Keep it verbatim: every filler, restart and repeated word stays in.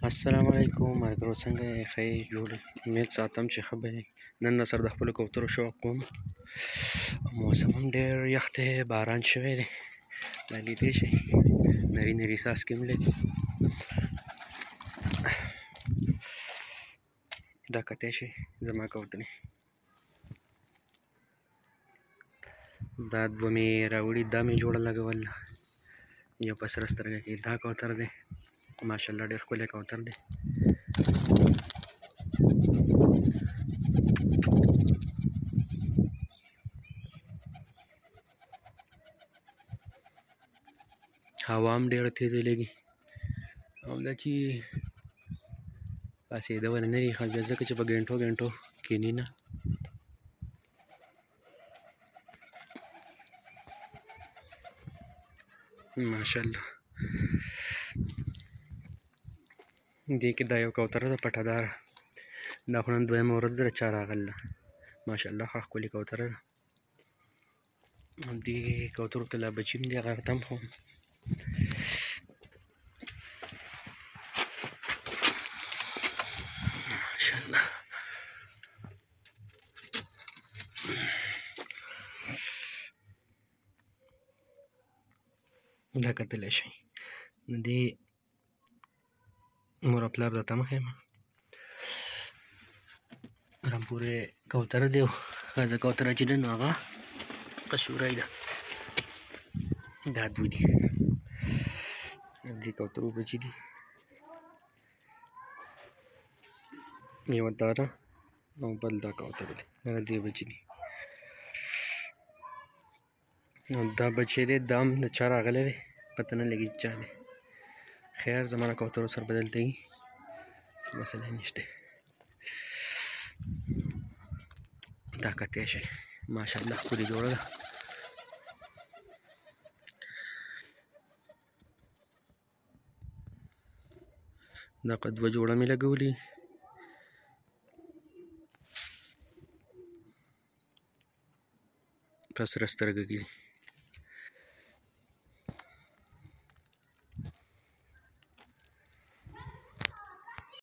السلام علیکم ملګرو، څنګه یې؟ ښه یې؟ جوړ یې؟ امید ساتم چې ښه به یې. نن نه سره د خپلو کوترو شوق کوم. موسم هم ډېر یخ دی، باران شوی دی، دا لیدلی شئ، نري نري څاڅکي هم لګي. دا کتی شئ زما کوترې، دا دوه مې راوړي، دا مې جوړه لګوله، یو په سره سترګه کې دا کوتر دی، ماشاءالله ډېر ښکلی کوتر دی. هوا هم ډېره تیزه لګي، او دا چې پاڅېده ولې نه ریښه بیا، ځکه چې په ګنټو ګنټو کښېني نه. ماشاءالله دې کې دا یو کوتره ده پټه داره، دا خو نن دویمه ورځ ده چا راغله. ماشاءالله ښه ښکلې کوتره ده. دې کوترو ته لا بچي هم دي، هغه ته هم ښوم. ماشاءالله دا کتلی شئ، د دې مور او پلار درته مه ښیم. رامپورې کوتره دی، ښځه کوتره چې ده نو هغه قصوری ده. دا دوه دي، دې کوترو بچي دي، یوه دا ده او بل دا کوتر دی، دا دې بچي دي. او دا بچی دی، دا هم د چا راغلی دی، پته نه لګي چې چا دی. خیر زما له کوترو سره به دلته وي، څه مسله نشته. دا کتی شئ، ماشاءالله ښکلې جوړه ده. دا که دوه جوړه مې لګولي، په سره سترګه کې دي.